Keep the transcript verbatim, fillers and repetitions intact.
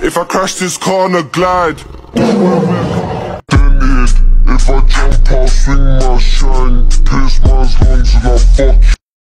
if I crash this car on a glide. Then it, if I jump, I'll swing my shot.